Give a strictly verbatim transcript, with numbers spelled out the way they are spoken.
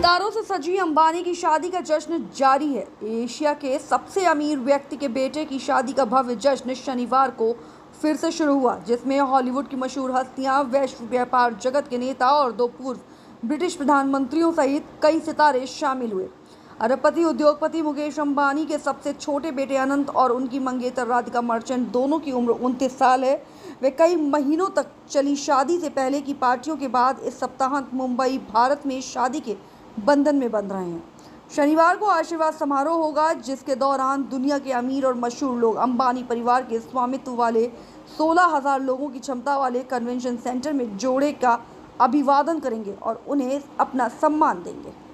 रिश्तेदारों से सजी अंबानी की शादी का जश्न जारी है। एशिया के सबसे अमीर व्यक्ति के बेटे की शादी का भव्य जश्न शनिवार को फिर से शुरू हुआ, जिसमें हॉलीवुड की मशहूर हस्तियां, वैश्विक व्यापार जगत के नेता और दो पूर्व ब्रिटिश प्रधानमंत्रियों सहित कई सितारे शामिल हुए। अरबपति उद्योगपति मुकेश अंबानी के सबसे छोटे बेटे अनंत और उनकी मंगेतर राधिका मर्चेंट, दोनों की उम्र उनतीस साल है। वे कई महीनों तक चली शादी से पहले की पार्टियों के बाद इस सप्ताह मुंबई, भारत में शादी के बंधन में बंध रहे हैं। शनिवार को आशीर्वाद समारोह होगा, जिसके दौरान दुनिया के अमीर और मशहूर लोग अंबानी परिवार के स्वामित्व वाले सोलह हजार लोगों की क्षमता वाले कन्वेंशन सेंटर में जोड़े का अभिवादन करेंगे और उन्हें अपना सम्मान देंगे।